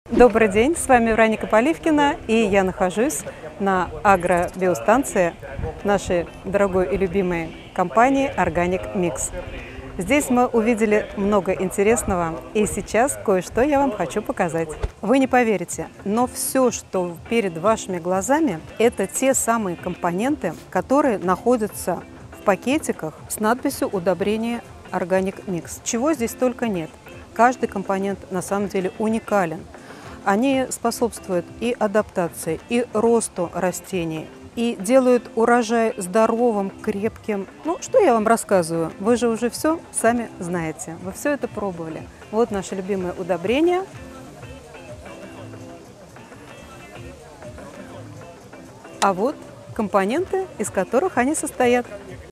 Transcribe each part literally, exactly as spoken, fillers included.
Добрый день, с вами Вероника Поливкина, и я нахожусь на агробиостанции нашей дорогой и любимой компании Organic Mix. Здесь мы увидели много интересного, и сейчас кое-что я вам хочу показать. Вы не поверите, но все, что перед вашими глазами, это те самые компоненты, которые находятся в пакетиках с надписью «Удобрение Organic Mix». Чего здесь только нет. Каждый компонент на самом деле уникален. Они способствуют и адаптации, и росту растений, и делают урожай здоровым, крепким. Ну, что я вам рассказываю? Вы же уже все сами знаете. Вы все это пробовали. Вот наше любимое удобрение. А вот компоненты, из которых они состоят.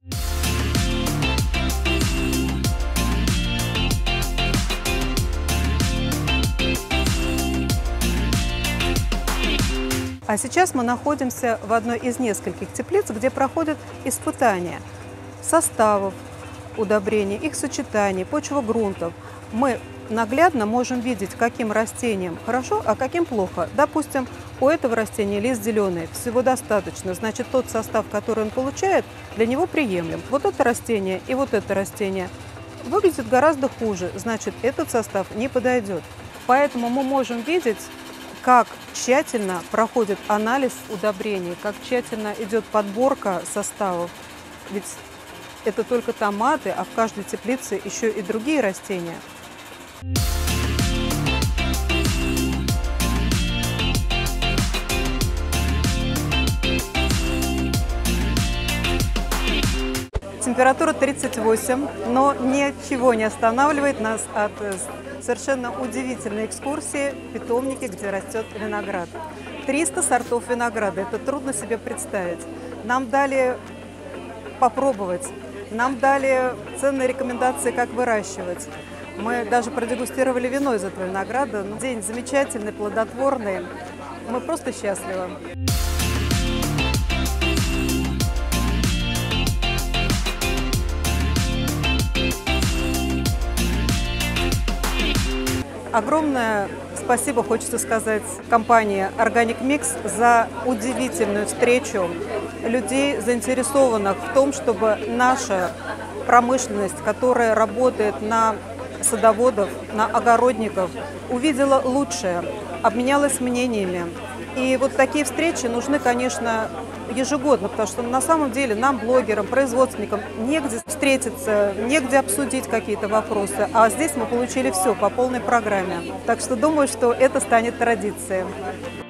А сейчас мы находимся в одной из нескольких теплиц, где проходят испытания составов удобрений, их сочетаний, почвогрунтов. Мы наглядно можем видеть, каким растениям хорошо, а каким плохо. Допустим, у этого растения лист зеленый, всего достаточно, значит, тот состав, который он получает, для него приемлем. Вот это растение и вот это растение выглядит гораздо хуже, значит, этот состав не подойдет. Поэтому мы можем видеть, как тщательно проходит анализ удобрений, как тщательно идет подборка составов. Ведь это только томаты, а в каждой теплице еще и другие растения. Температура тридцать восемь, но ничего не останавливает нас от совершенно удивительной экскурсии в питомнике, где растет виноград. триста сортов винограда, это трудно себе представить. Нам дали попробовать, нам дали ценные рекомендации, как выращивать. Мы даже продегустировали вино из этого винограда. День замечательный, плодотворный. Мы просто счастливы. Огромное спасибо хочется сказать компании Organic Mix за удивительную встречу людей, заинтересованных в том, чтобы наша промышленность, которая работает на садоводов, на огородников, увидела лучшее, обменялась мнениями. И вот такие встречи нужны, конечно, ежегодно, потому что на самом деле нам, блогерам, производственникам, негде встретиться, негде обсудить какие-то вопросы, а здесь мы получили все по полной программе. Так что думаю, что это станет традицией.